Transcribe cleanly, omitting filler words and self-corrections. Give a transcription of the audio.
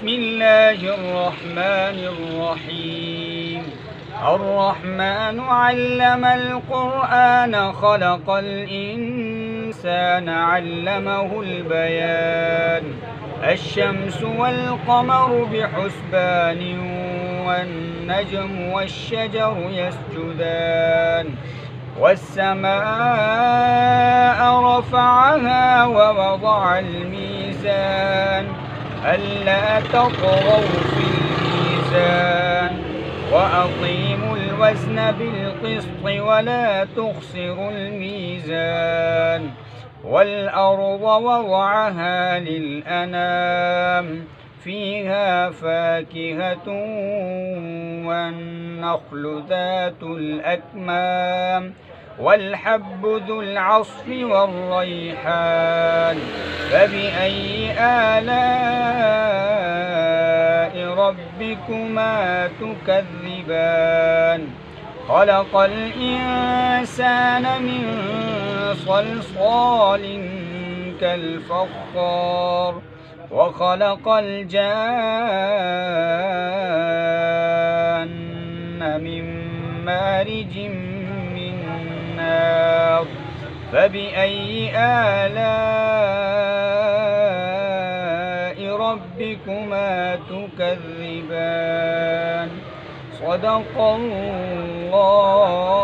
بسم الله الرحمن الرحيم. الرحمن علم القرآن خلق الإنسان علمه البيان. الشمس والقمر بحسبان والنجم والشجر يسجدان. والسماء رفعها ووضع الميزان ألا تطغوا في الميزان وأقيموا الوزن بالقسط ولا تخسروا الميزان. والأرض وضعها للأنام فيها فاكهة والنخل ذات الأكمام والحب ذو العصف والريحان. فبأي آلاء ربكما تكذبان؟ خلق الإنسان من صلصال كالفخار وخلق الجان من مارج من نار. فبأي آلاء ربكما تكذبان؟ صدق الله